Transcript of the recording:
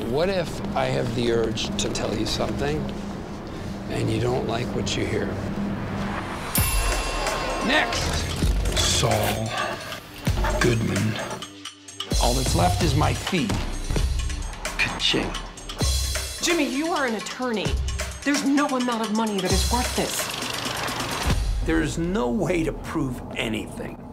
What if I have the urge to tell you something and you don't like what you hear? Next, Saul Goodman. All that's left is my fee. Ka-ching. Jimmy, you are an attorney. There's no amount of money that is worth this. There's no way to prove anything.